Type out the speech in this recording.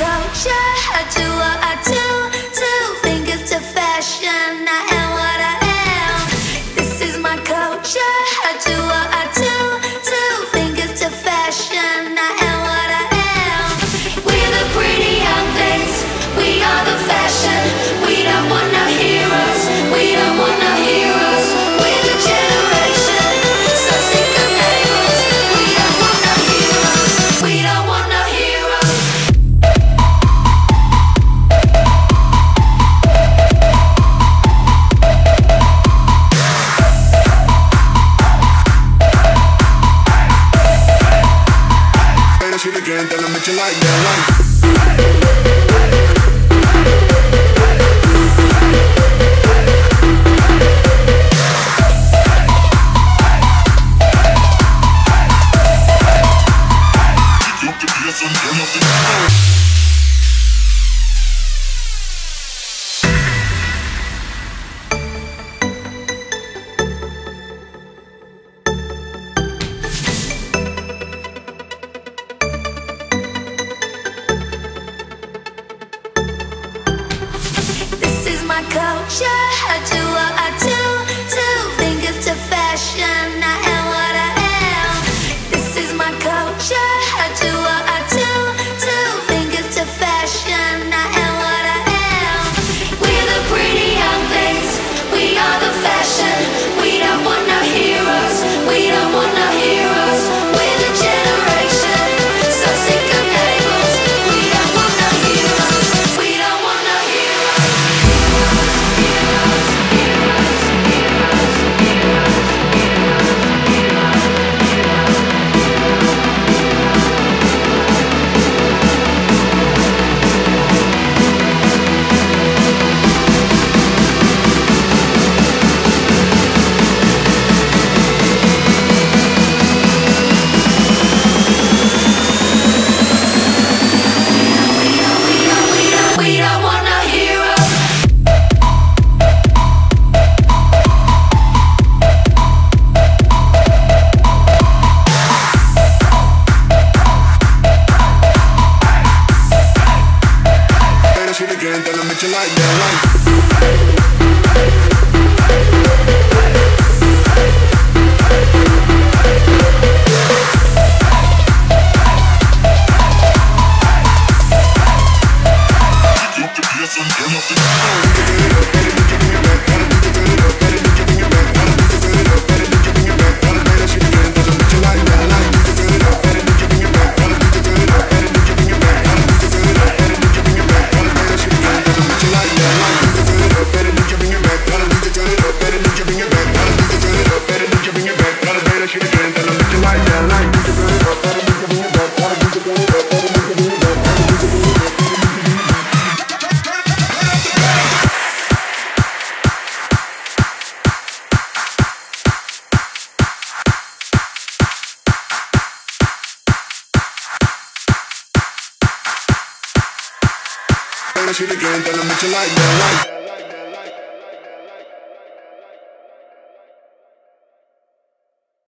culture. I do what I do. Two fingers to fashion. I am what I am. This is my culture. I do what I do. Two fingers to fashion. I am what I am. We're the pretty young things. We are the fashion. We don't want no heroes. We don't want no heroes. We're the generation. So sick of labels. We don't want no heroes. We don't want no heroes. Say that shit again, tell 'em that you like that life. This is my culture. I do what I do. Two fingers to fashion. I am what I am. This is my culture. I do what I do. Two fingers to fashion. I am what I am. We're the pretty young things. We are the fashion. We don't want no heroes. We don't want no heroes. We're the generation. So sick of labels. We don't want no heroes. We don't want no heroes. We don't want no heroes. Say that shit again, tell 'em that you like that life. Say that shit again, tell 'em that you like that life.